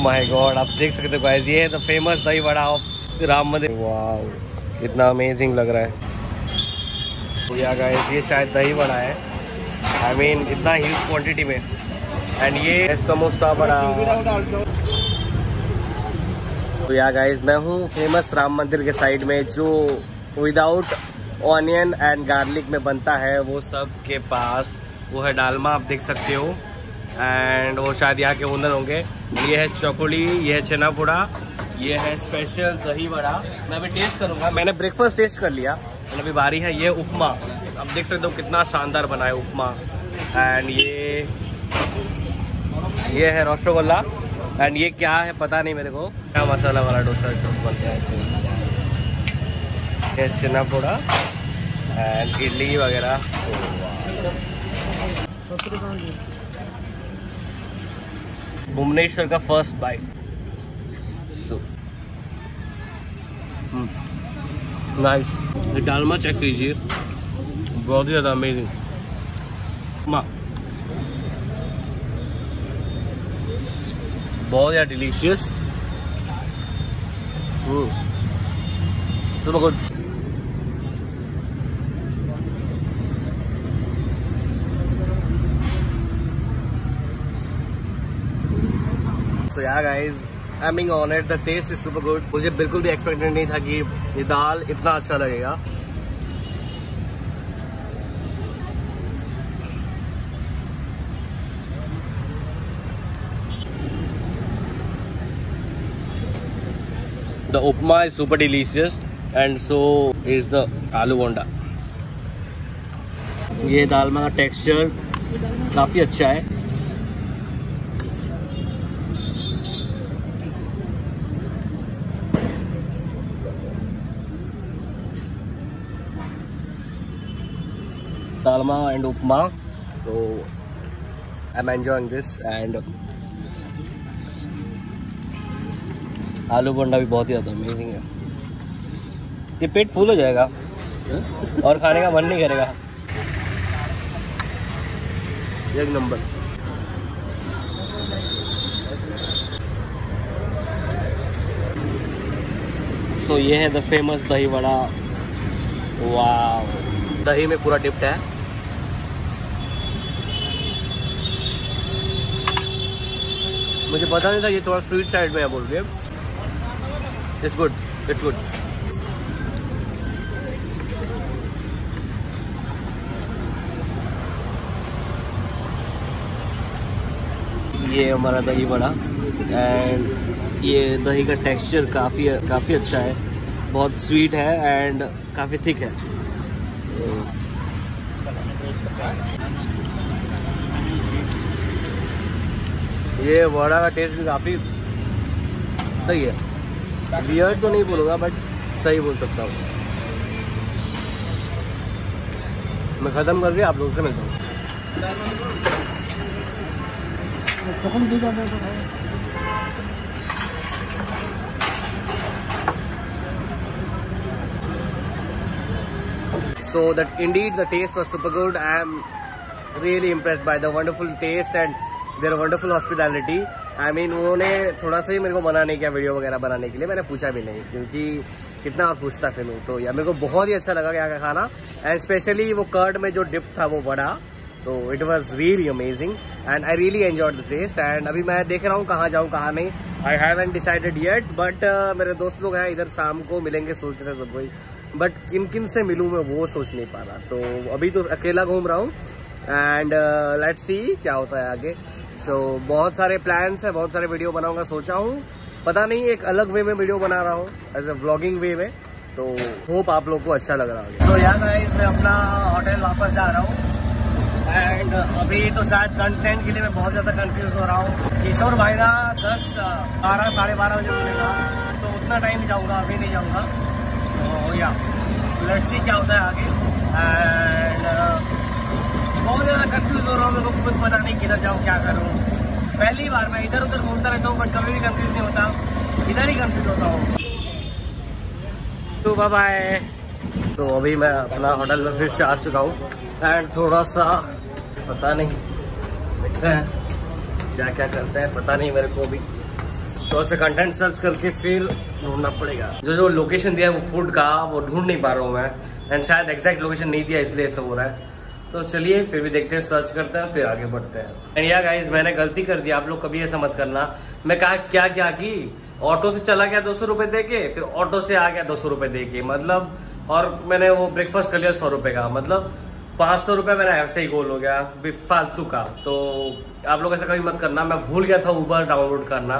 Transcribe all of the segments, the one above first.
My God, आप देख सकते हो गाइस, ये है द फेमस दही वड़ा ऑफ राम मंदिर। वाओ, कितना अमेजिंग लग रहा है। तो या गाइस, ये शायद दही वड़ा है, आई मीन इतना ह्यूज क्वांटिटी में। एंड ये समोसा बड़ा। तो या गाइस, मैं हूँ फेमस राम मंदिर के साइड में, जो विदाउट ऑनियन एंड गार्लिक में बनता है। वो सब के पास वो है डालमा, आप देख सकते हो। एंड वो शायद यहाँ के ओनर होंगे। ये है चौकुली, ये है चना पोड़ा, ये है स्पेशल दही वड़ा। मैं अभी टेस्ट करूँगा, मैंने ब्रेकफास्ट टेस्ट कर लिया। एंड अभी बारी है ये उपमा। आप देख सकते हो कितना शानदार बना है उपमा। एंड ये है रसगुल्ला। एंड ये क्या है पता नहीं मेरे को, क्या मसाला वाला डोसा सब बनता है। ये चना पोड़ा एंड इडली वगैरह। भुवनेश्वर का first bite. Nice. Dalma check कीजिए, बहुत ही ज़्यादा अमेजिंग। बहुत ज़्यादा delicious, super good. So yeah guys, I'm being honored. The taste is super good. मुझे बिल्कुल भी एक्सपेक्टेड नहीं था कि ये दाल इतना अच्छा लगेगा। The upma is super delicious and so is the आलू बोंडा। ये दालमा का टेक्सचर काफी अच्छा है। दालमा एंड उपमा, तो I am enjoying this. And aloo bonda भी बहुत ही ज़्यादा अमेजिंग है। ये पेट फुल हो जाएगा और खाने का मन नहीं करेगा। एक नंबर। सो ये है द फेमस दही वड़ा। वाह, दही में पूरा डिप्ड है। मुझे पता नहीं था ये थोड़ा स्वीट साइड में है बोल के। It's good, it's good. ये हमारा दही वड़ा। एंड ये दही का टेक्सचर काफ़ी अच्छा है, बहुत स्वीट है एंड काफ़ी थिक है। ये वड़ा का टेस्ट भी काफ़ी सही है। वियर्ड तो नहीं बोलूँगा बट सही बोल सकता हूँ। मैं ख़त्म करके आप लोगों से मिलता हूँ। So that indeed the taste was super good. I am really impressed by the wonderful taste and their wonderful hospitality. I mean उन्होंने थोड़ा सा ही मेरे को मना नहीं किया वीडियो वगैरह बनाने के लिए। मैंने पूछा भी नहीं, क्योंकि कितना और पूछता फिर हूँ। तो यार मेरे को बहुत ही अच्छा लगा यहाँ का खाना। एंड स्पेशली वो कर्ड में जो डिप था वो बड़ा, तो it was really amazing and I really enjoyed the taste. And अभी मैं देख रहा हूँ कहाँ जाऊँ कहाँ नहीं। I haven't decided yet, but मेरे दोस्त लोग हैं इधर, शाम को मिलेंगे सोच रहे सब कोई, बट किन किन से मिलूँ मैं वो सोच नहीं पा रहा। तो अभी तो अकेला घूम रहा हूँ एंड लेट्स सी क्या होता है आगे। सो बहुत सारे प्लान्स है, बहुत सारे वीडियो बनाऊंगा सोचा हूँ। पता नहीं एक अलग वे में वीडियो बना रहा हूँ, एज ए व्लॉगिंग वे में। तो होप आप लोग को अच्छा लग रहा होगा। सो यार गाइस, मैं अपना होटल वापस जा रहा हूँ। एंड अभी तो शायद कंटेंट के लिए मैं बहुत ज़्यादा कंफ्यूज हो रहा हूँ। किशोर भाई ना 10, 12, साढ़े 12 बजे मिलेगा, तो उतना टाइम ही जाऊँगा, अभी नहीं जाऊँगा। तो या लेट्स सी क्या होता है आगे। एंड बहुत ज़्यादा कंफ्यूज हो रहा हूँ, मेरे को खुद पता नहीं किधर जाऊँ, क्या करूँ। पहली बार मैं इधर उधर घूमता रहता हूँ, बट कभी भी कंफ्यूज नहीं होता, इधर ही कंफ्यूज होता हूँ। तो बाय बाय। तो अभी मैं अपना होटल में फिर से आ चुका हूँ एंड थोड़ा सा पता नहीं देखते हैं क्या क्या करते हैं, पता नहीं मेरे को भी। तो ऐसे कंटेंट सर्च करके फिर ढूंढना पड़ेगा। जो लोकेशन दिया है वो फूड का, वो ढूंढ नहीं पा रहा हूँ मैं, एंड शायद एग्जैक्ट लोकेशन नहीं दिया इसलिए ऐसा हो रहा है। तो चलिए फिर भी देखते हैं, सर्च करते हैं, फिर आगे बढ़ते हैं। एंड या गाइज, मैंने गलती कर दी, आप लोग कभी ऐसा मत करना। मैं क्या की ऑटो से चला गया 200 रुपए दे के, फिर ऑटो से आ गया 200 रुपए दे के, मतलब, और मैंने वो ब्रेकफास्ट कर लिया 100 रुपए का, मतलब 500 रुपए मेरा ऐसे ही गोल हो गया फालतू का। तो आप लोग ऐसा कभी मत करना। मैं भूल गया था उबर डाउनलोड करना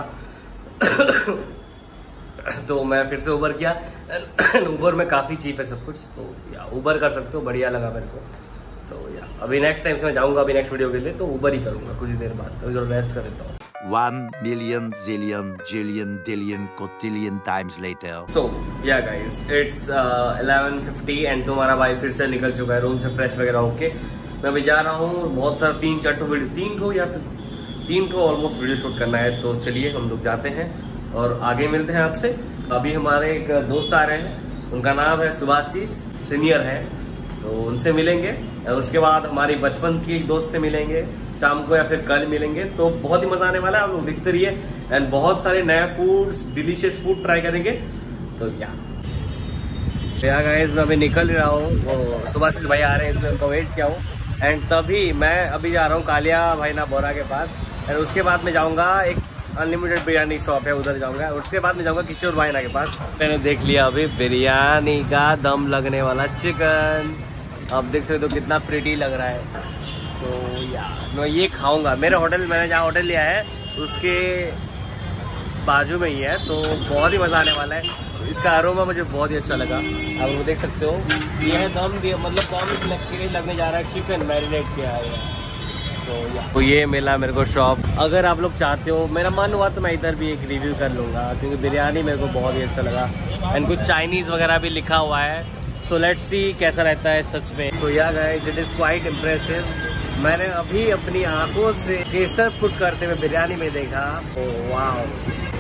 तो मैं फिर से उबर किया। उबर में काफी चीप है सब कुछ, तो या उबर कर सकते हो, बढ़िया लगा मेरे को। तो या अभी नेक्स्ट टाइम से मैं जाऊंगा, अभी नेक्स्ट वीडियो के लिए तो उबर ही करूंगा कुछ ही देर बाद, तो रेस्ट कर लेता हूँ। 1 million zillion jillion dillion cotillion times later. So yeah guys, it's 11:50 and तुम्हारा भाई फिर से निकल चुका है रूम से फ्रेश वगैरह होके। मैं अभी जा रहा हूँ, बहुत सारा 3-4 वीडियो, 3 ऑलमोस्ट वीडियो शूट करना है। तो चलिए हम लोग जाते हैं और आगे मिलते हैं आपसे। अभी हमारे एक दोस्त आ रहे हैं, उनका नाम है सुभाशीष, सीनियर है, तो उनसे मिलेंगे। उसके बाद हमारी बचपन की एक दोस्त से मिलेंगे शाम को, या फिर कल मिलेंगे। तो बहुत ही मजा आने वाला है, आप लोग देखते रहिए। एंड बहुत सारे नए फूड्स, डिलीशियस फूड ट्राई करेंगे। तो या गाइस, मैं अभी निकल रहा हूँ, सुभाषिष भाई आ रहे हैं इसलिए उनका वेट किया हूँ। एंड तभी मैं अभी जा रहा हूँ कालिया भाई ना बोरा के पास, एंड उसके बाद में जाऊंगा एक अनलिमिटेड बिरयानी शॉप है, उधर जाऊंगा। उसके बाद में जाऊंगा किशोर भाई ना के पास। मैंने देख लिया अभी बिरयानी का दम लगने वाला चिकन, आप देख सकते हो कितना प्रिटी लग रहा है। तो यार मैं ये खाऊंगा। मेरे होटल, मैंने जहाँ होटल लिया है उसके बाजू में ही है, तो बहुत ही मजा आने वाला है। इसका अरोमा मुझे बहुत ही अच्छा लगा, आप लोग देख सकते हो। ये है दम दिया, मतलब दम लगने जा रहा है, चिकन मैरिनेट किया है। तो ये मिला मेरे को शॉप। अगर आप लोग चाहते हो, मेरा मन हुआ तो मैं इधर भी एक रिव्यू कर लूंगा, क्योंकि बिरयानी मेरे को बहुत ही अच्छा लगा। एंड कुछ चाइनीज वगैरह भी लिखा हुआ है, सो लेट्स सी कैसा रहता है सच में। So yeah guys, it is quite impressive. मैंने अभी अपनी आंखों से केसर कुक करते हुए बिरयानी में देखा, वाह।